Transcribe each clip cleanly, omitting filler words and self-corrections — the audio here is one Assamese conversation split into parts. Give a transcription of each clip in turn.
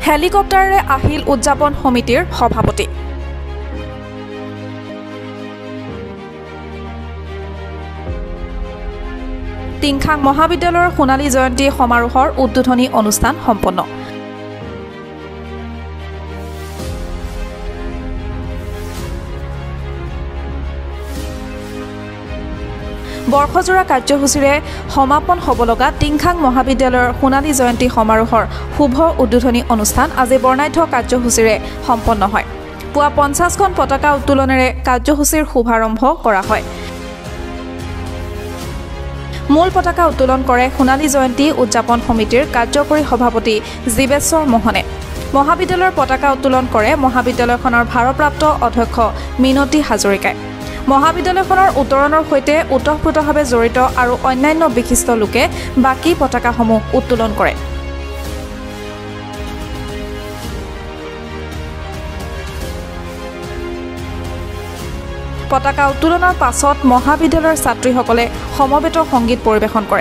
হেলিকপ্টাৰেৰে আহিল উদযাপন সমিতিৰ সভাপতি। টিংখাং মহাবিদ্যালয়ৰ সোণালী জয়ন্তী সমাৰোহৰ উদ্বোধনী অনুষ্ঠান সম্পন্ন। বৰ্ষজোৰা কাৰ্যসূচীৰে সমাপন হ'ব লগা টিংখাং মহাবিদ্যালয়ৰ সোণালী জয়ন্তী সমাৰোহৰ শুভ উদ্বোধনী অনুষ্ঠান আজি বৰ্ণাঢ্য কাৰ্যসূচীৰে সম্পন্ন হয়। পুৱা 50খন পতাকা উত্তোলনেৰে কাৰ্যসূচীৰ শুভাৰম্ভ কৰা হয়। মূল পতাকা উত্তোলন কৰে সোণালী জয়ন্তী উদযাপন সমিতিৰ কাৰ্যকৰী সভাপতি জীৱেশ্বৰ মোহনে। মহাবিদ্যালয়ৰ পতাকা উত্তোলন কৰে মহাবিদ্যালয়খনৰ ভাৰপ্ৰাপ্ত অধ্যক্ষ মিনতী হাজৰিকাই। মহাবিদ্যালয়খনৰ উত্তৰণৰ সৈতে ওতঃপ্ৰোতভাৱে জড়িত আৰু অন্যান্য বিশিষ্ট লোকে বাকী পতাকাসমূহ উত্তোলন কৰে। পতাকা উত্তোলনৰ পাছত মহাবিদ্যালয়ৰ ছাত্ৰীসকলে সমবেত সংগীত পৰিৱেশন কৰে।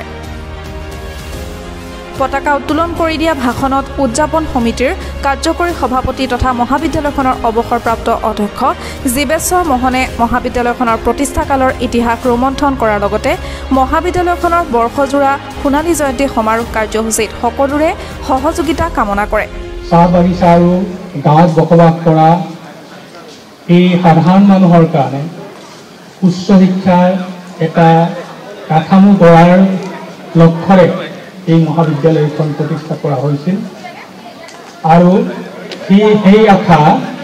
পতাকা উত্তোলন কৰি দিয়া ভাষণত উদযাপন সমিতিৰ কাৰ্যকৰী সভাপতি তথা মহাবিদ্যালয়খনৰ অৱসৰপ্ৰাপ্ত অধ্যক্ষ জীৱেশ্বৰ মোহনে মহাবিদ্যালয়খনৰ প্ৰতিষ্ঠাকালৰ ইতিহাস ৰোমন্থন কৰাৰ লগতে মহাবিদ্যালয়খনৰ বৰ্ষজোৰা সোণালী জয়ন্তী সমাৰোহ কাৰ্যসূচীত সকলোৰে সহযোগিতা কামনা কৰে। চাহ বাগিচা আৰু গাঁৱত বসবাস কৰা এই সাধাৰণ মানুহৰ কাৰণে উচ্চ শিক্ষাৰ এটা কাঠামো গঢ়াৰ লক্ষ্যৰে এই মহাবিদ্যালয়খন প্ৰতিষ্ঠা কৰা হৈছিল আৰু সেই আশা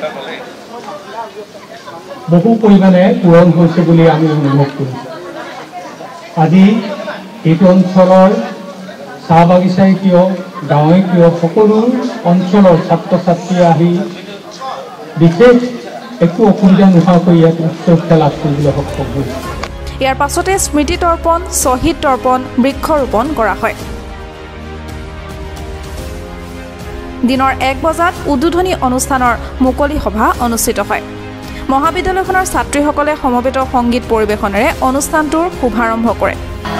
বহু পৰিমাণে পূৰণ হৈছে বুলি আমি অনুভৱ কৰিছোঁ। আজি এইটো অঞ্চলৰ চাহ বাগিচাই কিয় গাঁৱে কিয় সকলো অঞ্চলৰ ছাত্ৰ ছাত্ৰীয়ে আহি বিশেষ একো অসুবিধা নোহোৱাকৈ ইয়াত উচ্চ শিক্ষা লাভ কৰিবলৈ সক্ষম হৈছে। ইয়াৰ পাছতে স্মৃতি তৰ্পণ, শ্বহীদ তৰ্পণ, বৃক্ষৰোপণ কৰা হয়। দিনৰ 1 বজাত উদ্বোধনী অনুষ্ঠানৰ মুকলি সভা অনুষ্ঠিত হয়। মহাবিদ্যালয়খনৰ ছাত্ৰীসকলে সমবেত সংগীত পৰিৱেশনেৰে অনুষ্ঠানটোৰ শুভাৰম্ভ কৰে।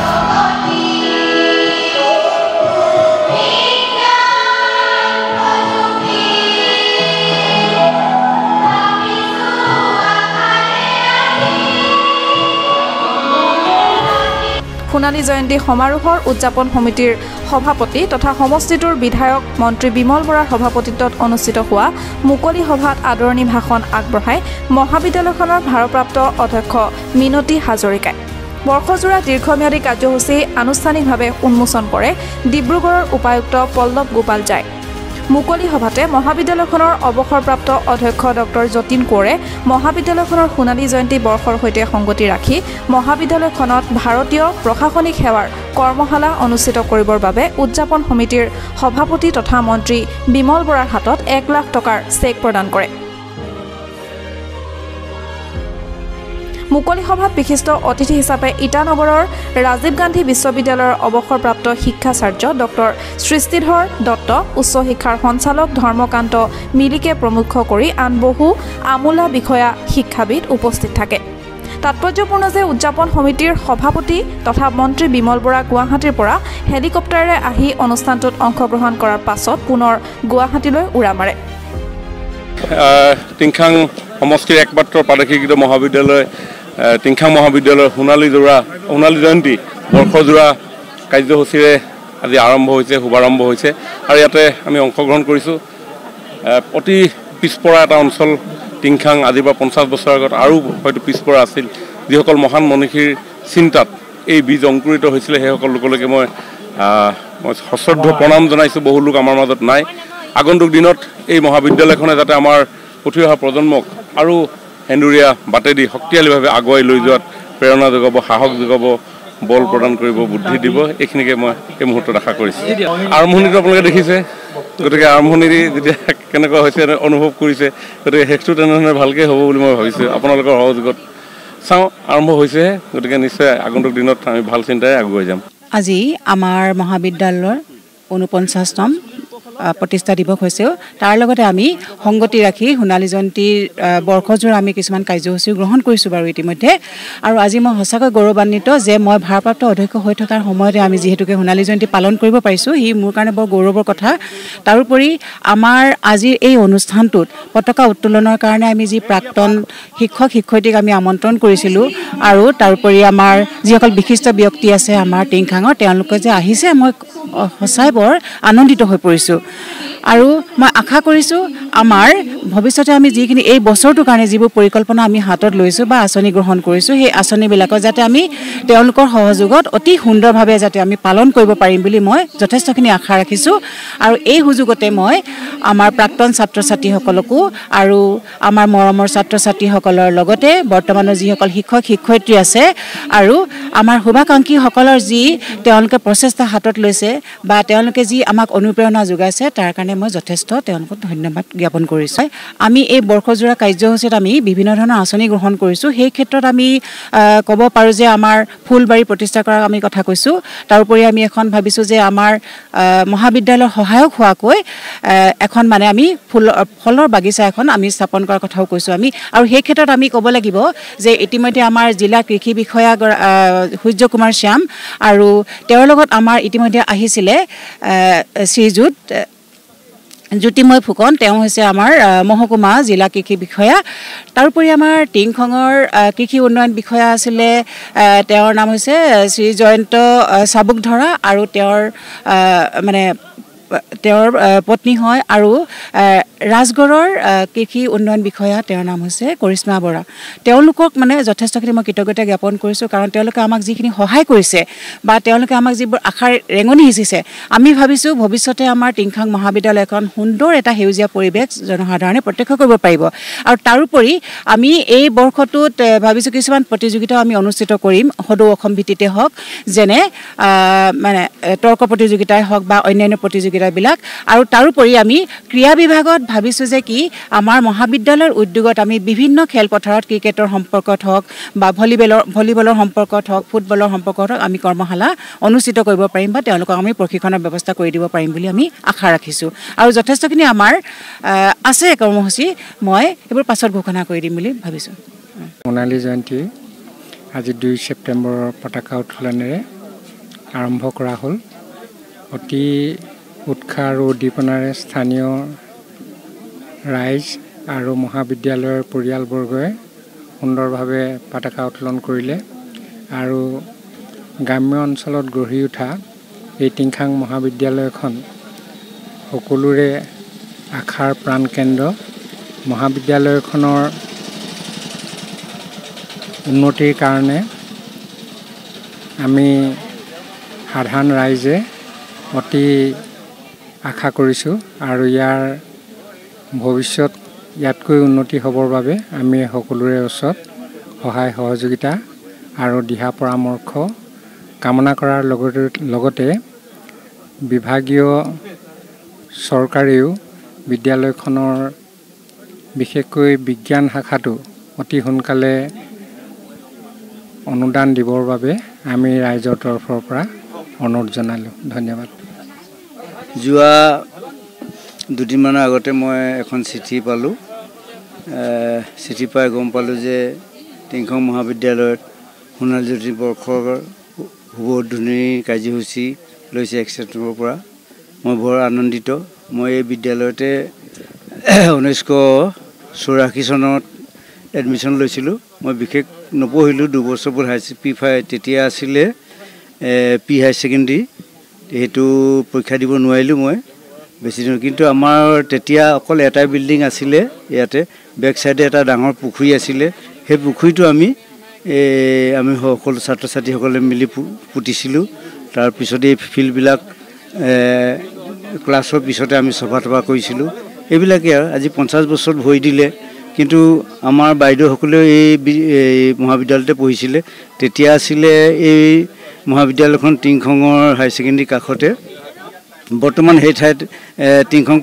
সোণালী জয়ন্তী সমাৰোহৰ উদযাপন সমিতিৰ সভাপতি তথা সমষ্টিটোৰ বিধায়ক মন্ত্ৰী বিমল বৰাৰ সভাপতিত্বত অনুষ্ঠিত হোৱা মুকলি সভাত আদৰণি ভাষণ আগবঢ়াই মহাবিদ্যালয়খনৰ ভাৰপ্ৰাপ্ত অধ্যক্ষ মিনতী হাজৰিকাই। বৰ্ষজোৰা দীৰ্ঘম্যাদী কাৰ্যসূচী আনুষ্ঠানিকভাৱে উন্মোচন কৰে ডিব্ৰুগড়ৰ উপায়ুক্ত পল্লৱ গোপাল জাই। মুকলি সভাতে মহাবিদ্যালয়খনৰ অৱসৰপ্ৰাপ্ত অধ্যক্ষ ডক্টৰ যতীন কোঁৱৰে মহাবিদ্যালয়খনৰ সোণালী জয়ন্তী বৰ্ষৰ সৈতে সংগতি ৰাখি মহাবিদ্যালয়খনত ভাৰতীয় প্ৰশাসনিক সেৱাৰ কৰ্মশালা অনুষ্ঠিত কৰিবৰ বাবে উদযাপন সমিতিৰ সভাপতি তথা মন্ত্ৰী বিমল বৰাৰ হাতত 1 লাখ টকাৰ চেক প্ৰদান কৰে। মুকলি সভাত বিশিষ্ট অতিথি হিচাপে ইটানগৰৰ ৰাজীৱ গান্ধী বিশ্ববিদ্যালয়ৰ অৱসৰপ্ৰাপ্ত শিক্ষাচাৰ্য ডক্টৰ সৃষ্টিধৰ দত্ত, উচ্চ শিক্ষাৰ সঞ্চালক ধৰ্মকান্ত মিলিকে প্ৰমুখ কৰি আন বহু আমোলা বিষয়া শিক্ষাবিদ উপস্থিত থাকে। তাৎপৰ্যপূৰ্ণ যে উদযাপন সমিতিৰ সভাপতি তথা মন্ত্ৰী বিমল বৰা গুৱাহাটীৰ পৰা হেলিকপ্টাৰেৰে আহি অনুষ্ঠানটোত অংশগ্ৰহণ কৰাৰ পাছত পুনৰ গুৱাহাটীলৈ উৰা মাৰে। টিংখাং সমষ্টিৰ একমাত্ৰ প্ৰাদেশিক মহাবিদ্যালয় টিংখাং মহাবিদ্যালয়ৰ সোণালী জয়ন্তী বৰ্ষজোৰা কাৰ্যসূচীৰে আজি আৰম্ভ হৈছে, শুভাৰম্ভ হৈছে আৰু ইয়াতে আমি অংশগ্ৰহণ কৰিছোঁ। অতি পিছপৰা এটা অঞ্চল টিংখাং আজিৰ পৰা 50 বছৰ আগত আৰু হয়তো পিছপৰা আছিল। যিসকল মহান মনীষীৰ চিন্তাত এই বীজ অংকুৰিত হৈছিলে সেইসকল লোকলৈকে মই সশ্ৰদ্ধ প্ৰণাম জনাইছোঁ। বহু লোক আমাৰ মাজত নাই। আগন্তুক দিনত এই মহাবিদ্যালয়খনে যাতে আমাৰ উঠি অহা প্ৰজন্মক আৰু হেন্দুৰীয়া বাটেদি শক্তিশালীভাৱে আগুৱাই লৈ যোৱাত প্ৰেৰণা যোগাব, সাহস যোগাব, বল প্ৰদান কৰিব, বুদ্ধি দিব, এইখিনিকে মই এই মুহূৰ্তত আশা কৰিছোঁ। আৰম্ভণিটো আপোনালোকে দেখিছে, গতিকে আৰম্ভণি যেতিয়া কেনেকুৱা হৈছে অনুভৱ কৰিছে, গতিকে শেষটো তেনেধৰণে ভালকৈ হ'ব বুলি মই ভাবিছোঁ। আপোনালোকৰ সহযোগত চাওঁ, আৰম্ভ হৈছেহে, গতিকে নিশ্চয় আগন্তুক দিনত আমি ভাল চিন্তাৰে আগুৱাই যাম। আজি আমাৰ মহাবিদ্যালয়ৰ 49তম প্ৰতিষ্ঠা দিৱস হৈছেও তাৰ লগতে আমি সংগতি ৰাখি সোণালী জয়ন্তীৰ বৰ্ষজোৰা আমি কিছুমান কাৰ্যসূচী গ্ৰহণ কৰিছোঁ বাৰু ইতিমধ্যে আৰু আজি মই সঁচাকৈ গৌৰৱান্বিত যে মই ভাৰপ্ৰাপ্ত অধ্যক্ষ হৈ থকাৰ সময়তে আমি যিহেতুকে সোণালী জয়ন্তী পালন কৰিব পাৰিছোঁ সি মোৰ কাৰণে বৰ গৌৰৱৰ কথা তাৰোপৰি আমাৰ আজিৰ এই অনুষ্ঠানটোত পতাকা উত্তোলনৰ কাৰণে আমি যি প্ৰাক্তন শিক্ষক শিক্ষয়িত্ৰীক আমি আমন্ত্ৰণ কৰিছিলোঁ আৰু তাৰোপৰি আমাৰ যিসকল বিশিষ্ট ব্যক্তি আছে আমাৰ টিংখাঙৰ তেওঁলোকে যে আহিছে মই সঁচাই বৰ আনন্দিত হৈ পৰিছোঁ আৰু মই আশা কৰিছোঁ আমাৰ ভৱিষ্যতে আমি যিখিনি এই বছৰটোৰ কাৰণে যিবোৰ পৰিকল্পনা আমি হাতত লৈছোঁ বা আঁচনি গ্ৰহণ কৰিছোঁ সেই আঁচনিবিলাকৰ যাতে আমি তেওঁলোকৰ সহযোগত অতি সুন্দৰভাৱে যাতে আমি পালন কৰিব পাৰিম বুলি মই যথেষ্টখিনি আশা ৰাখিছোঁ আৰু এই সুযোগতে মই আমাৰ প্ৰাক্তন ছাত্ৰ ছাত্ৰীসকলকো আৰু আমাৰ মৰমৰ ছাত্ৰ ছাত্ৰীসকলৰ লগতে বৰ্তমানৰ যিসকল শিক্ষক শিক্ষয়িত্ৰী আছে আৰু আমাৰ শুভাকাংক্ষীসকলৰ যি তেওঁলোকে প্ৰচেষ্টা হাতত লৈছে বা তেওঁলোকে যি আমাক অনুপ্ৰেৰণা যোগাইছে তাৰ কাৰণে মই যথেষ্ট তেওঁলোকক ধন্যবাদ জ্ঞাপন কৰিছোঁ আমি এই বৰ্ষজোৰা কাৰ্যসূচীত আমি বিভিন্ন ধৰণৰ আঁচনি গ্ৰহণ কৰিছোঁ সেই ক্ষেত্ৰত আমি ক'ব পাৰোঁ যে আমাৰ ফুলবাৰী প্ৰতিষ্ঠা কৰাৰ আমি কথা কৈছোঁ তাৰোপৰি আমি এখন ভাবিছোঁ যে আমাৰ মহাবিদ্যালয়ৰ সহায়ক হোৱাকৈ এখন মানে আমি ফলৰ বাগিচা এখন আমি স্থাপন কৰাৰ কথাও কৈছোঁ আমি আৰু সেই ক্ষেত্ৰত আমি ক'ব লাগিব যে ইতিমধ্যে আমাৰ জিলা কৃষি বিষয়া সূৰ্য কুমাৰ শ্যাম আৰু তেওঁৰ লগত আমাৰ ইতিমধ্যে আহিছিলে শ্ৰীযুত জ্যোতিময় ফুকন তেওঁ হৈছে আমাৰ মহকুমা জিলা কৃষি বিষয়া তাৰোপৰি আমাৰ টিংখঙৰ কৃষি উন্নয়ন বিষয়া আছিলে তেওঁৰ নাম হৈছে শ্ৰী জয়ন্ত চাবুকধৰা আৰু তেওঁৰ পত্নী হয় আৰু ৰাজগড়ৰ কৃষি উন্নয়ন বিষয়া তেওঁৰ নাম হৈছে কৰিশ্মা বৰা তেওঁলোকক মানে যথেষ্টখিনি মই কৃতজ্ঞতা জ্ঞাপন কৰিছোঁ কাৰণ তেওঁলোকে আমাক যিখিনি সহায় কৰিছে বা তেওঁলোকে আমাক যিবোৰ আশাৰ ৰেঙনি সিঁচিছে আমি ভাবিছোঁ ভৱিষ্যতে আমাৰ টিংখাং মহাবিদ্যালয়খন সুন্দৰ এটা সেউজীয়া পৰিৱেশ জনসাধাৰণে প্ৰত্যক্ষ কৰিব পাৰিব আৰু তাৰোপৰি আমি এই বৰ্ষটোত ভাবিছোঁ কিছুমান প্ৰতিযোগিতাও আমি অনুষ্ঠিত কৰিম সদৌ অসম ভিত্তিতে হওক যেনে মানে তৰ্ক প্ৰতিযোগিতাই হওক বা অন্যান্য প্ৰতিযোগিতাবিলাক আৰু তাৰোপৰি আমি ক্ৰীড়া বিভাগত ভাবিছোঁ যে কি আমাৰ মহাবিদ্যালয়ৰ উদ্যোগত আমি বিভিন্ন খেলপথাৰত ক্ৰিকেটৰ সম্পৰ্কত হওক বা ভলীবলৰ সম্পৰ্কত হওক ফুটবলৰ সম্পৰ্কত হওক আমি কৰ্মশালা অনুষ্ঠিত কৰিব পাৰিম বা তেওঁলোকক আমি প্ৰশিক্ষণৰ ব্যৱস্থা কৰি দিব পাৰিম বুলি আমি আশা ৰাখিছোঁ আৰু যথেষ্টখিনি আমাৰ আছে কৰ্মসূচী মই এইবোৰ পাছত ঘোষণা কৰি দিম বুলি ভাবিছোঁ সোণালী জয়ন্তী আজি 2 ছেপ্টেম্বৰৰ পতাকা উত্তোলনেৰে আৰম্ভ কৰা হ'ল অতি উৎসাহ আৰু উদ্দীপনাৰে স্থানীয় ৰাইজ আৰু মহাবিদ্যালয়ৰ পৰিয়ালবৰ্গই সুন্দৰভাৱে পতাকা উত্তোলন কৰিলে আৰু গ্ৰাম্য অঞ্চলত গঢ়ি উঠা এই টিংখাং মহাবিদ্যালয়খন সকলোৰে আশাৰ প্ৰাণকেন্দ্ৰ মহাবিদ্যালয়খনৰ উন্নতিৰ কাৰণে আমি সাধাৰণ ৰাইজে অতি আশা কৰিছোঁ আৰু ইয়াৰ ভৱিষ্যত ইয়াতকৈ উন্নতি হ'বৰ বাবে আমি সকলোৰে ওচৰত সহায় সহযোগিতা আৰু দিহা পৰামৰ্শ কামনা কৰাৰ লগতে বিভাগীয় চৰকাৰেও বিদ্যালয়খনৰ বিশেষকৈ বিজ্ঞান শাখাটো অতি সোনকালে অনুদান দিবৰ বাবে আমি ৰাইজৰ তৰফৰ পৰা অনুৰোধ জনালোঁ ধন্যবাদ যোৱা দুদিনমানৰ আগতে মই এখন চিঠি পালোঁ চিঠি পাই গম পালোঁ যে টিংখাং মহাবিদ্যালয়ত সোণালী জয়ন্তী বৰ্ষৰ শুভ উদ্বোধনী কাৰ্যসূচী লৈছে 1 ছেপ্টেম্বৰৰ পৰা মই বৰ আনন্দিত মই এই বিদ্যালয়তে 1984 চনত এডমিশ্যন লৈছিলোঁ মই বিশেষ নপঢ়িলোঁ 2 বছৰ পঢ়ি P5 তেতিয়া আছিলে পি হাই ছেকেণ্ডেৰী সেইটো পৰীক্ষা দিব নোৱাৰিলোঁ মই বেছি দিন কিন্তু আমাৰ তেতিয়া অকল এটাই বিল্ডিং আছিলে ইয়াতে বেক সাইডে এটা ডাঙৰ পুখুৰী আছিলে সেই পুখুৰীটো আমি সকলো ছাত্ৰ ছাত্ৰীসকলে মিলি পুতিছিলোঁ তাৰ পিছতে এই ফিল্ডবিলাক ক্লাছৰ পিছতে আমি সভা তভা কৰিছিলোঁ এইবিলাকে আৰু আজি 50 বছৰ ভৰি দিলে কিন্তু আমাৰ বাইদেউসকলে এই মহাবিদ্যালয়তে পঢ়িছিলে তেতিয়া আছিলে এই মহাবিদ্যালয়খন টিংখঙৰ হাই ছেকেণ্ডেৰী কাষতে বৰ্তমান সেই ঠাইত টিংখং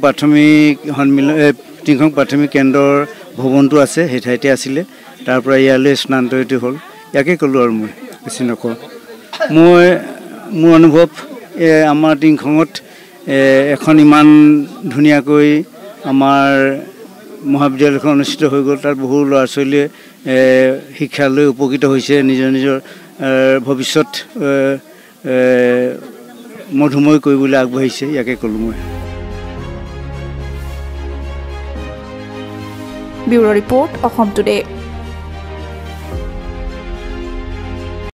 প্ৰাথমিক কেন্দ্ৰৰ ভৱনটো আছে সেই ঠাইতে আছিলে তাৰ পৰা ইয়ালৈ স্থানান্তৰিত হ'ল ইয়াকে ক'লোঁ আৰু মই বেছি নকওঁ মোৰ অনুভৱ আমাৰ টিংখঙত এখন ইমান ধুনীয়াকৈ আমাৰ মহাবিদ্যালয়খন অনুষ্ঠিত হৈ গ'ল তাত বহু ল'ৰা ছোৱালীয়ে শিক্ষা লৈ উপকৃত হৈছে নিজৰ নিজৰ ভৱিষ্যত মধুময় কৰিবলৈ আগবাঢ়িছে ইয়াকে ক'লোঁ মই ব্যুৰ' ৰিপৰ্ট অসম টুডে।